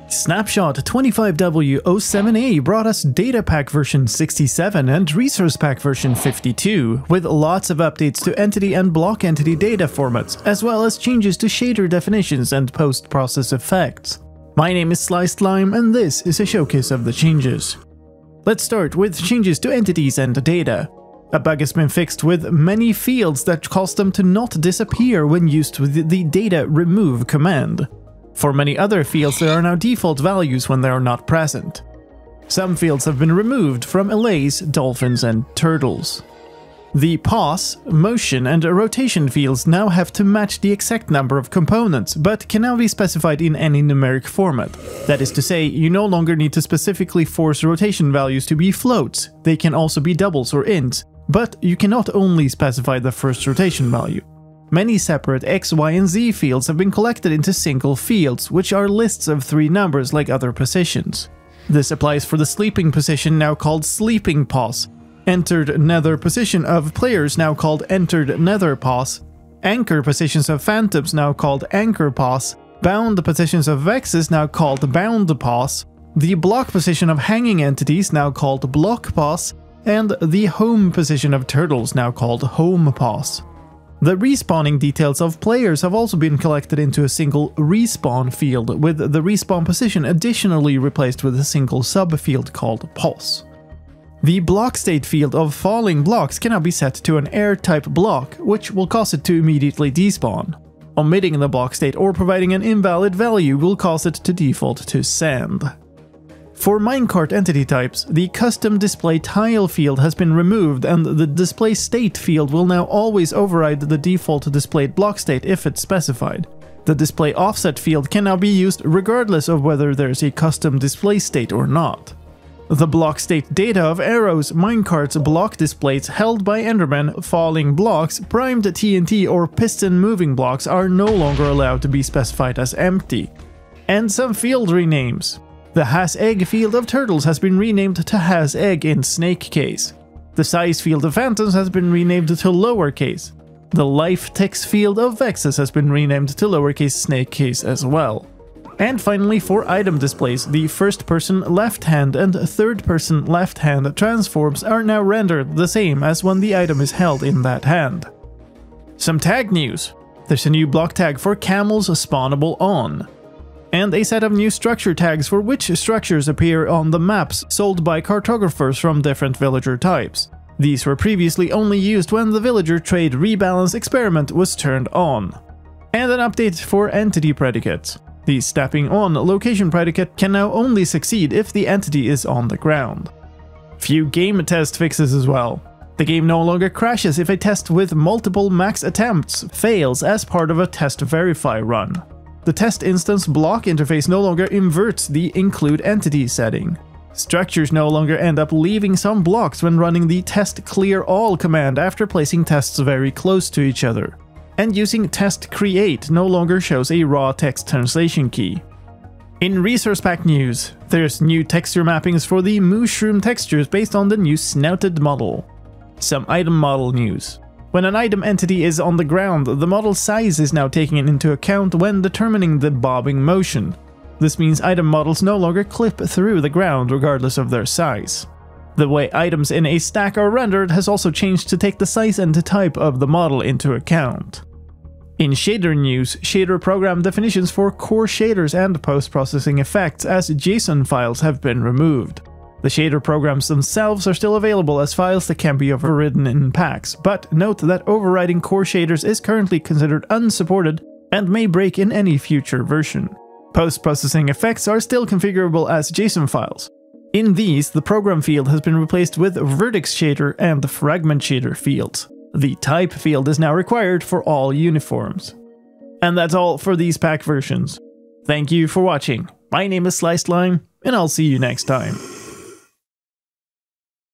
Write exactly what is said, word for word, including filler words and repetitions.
Snapshot twenty-five W zero seven A brought us Data Pack version sixty-seven and Resource Pack version fifty-two, with lots of updates to entity and block entity data formats, as well as changes to shader definitions and post-process effects. My name is Sliced Lime, and this is a showcase of the changes. Let's start with changes to entities and data. A bug has been fixed with many fields that cause them to not disappear when used with the data remove command. For many other fields, there are now default values when they are not present. Some fields have been removed from allays, dolphins, and turtles. The pause, motion, and rotation fields now have to match the exact number of components, but can now be specified in any numeric format. That is to say, you no longer need to specifically force rotation values to be floats. They can also be doubles or ints, but you cannot only specify the first rotation value. Many separate X, Y, and Z fields have been collected into single fields, which are lists of three numbers like other positions. This applies for the sleeping position, now called sleeping pause, entered nether position of players, now called entered nether pause, anchor positions of phantoms, now called anchor pause, bound positions of vexes, now called bound pause, the block position of hanging entities, now called block pause, and the home position of turtles, now called home pause. The respawning details of players have also been collected into a single respawn field, with the respawn position additionally replaced with a single subfield called pause. The block state field of falling blocks can now be set to an air-type block, which will cause it to immediately despawn. Omitting the block state or providing an invalid value will cause it to default to sand. For minecart entity types, the custom display tile field has been removed, and the display state field will now always override the default displayed block state if it's specified. The display offset field can now be used regardless of whether there's a custom display state or not. The block state data of arrows, minecarts, block displays held by endermen, falling blocks, primed T N T, or piston moving blocks are no longer allowed to be specified as empty. And some field renames. The has egg field of turtles has been renamed to has egg in snake case. The size field of phantoms has been renamed to lowercase. The life text field of vexes has been renamed to lowercase snake case as well. And finally, for item displays, the first person left hand and third person left hand transforms are now rendered the same as when the item is held in that hand. Some tag news. There's a new block tag for camels spawnable on, and a set of new structure tags for which structures appear on the maps sold by cartographers from different villager types. These were previously only used when the villager trade rebalance experiment was turned on. And an update for entity predicates. The stepping on location predicate can now only succeed if the entity is on the ground. Few game test fixes as well. The game no longer crashes if a test with multiple max attempts fails as part of a test verify run. The test instance block interface no longer inverts the include entity setting. Structures no longer end up leaving some blocks when running the test clear all command after placing tests very close to each other. And using test create no longer shows a raw text translation key. In Resource Pack news, there's new texture mappings for the mushroom textures based on the new snouted model. Some item model news. When an item entity is on the ground, the model size is now taken into account when determining the bobbing motion. This means item models no longer clip through the ground regardless of their size. The way items in a stack are rendered has also changed to take the size and type of the model into account. In shader news, shader program definitions for core shaders and post-processing effects as JSON files have been removed. The shader programs themselves are still available as files that can be overridden in packs, but note that overriding core shaders is currently considered unsupported and may break in any future version. Post-processing effects are still configurable as JSON files. In these, the program field has been replaced with vertex shader and fragment shader fields. The type field is now required for all uniforms. And that's all for these pack versions. Thank you for watching. My name is Sliced Lime, and I'll see you next time.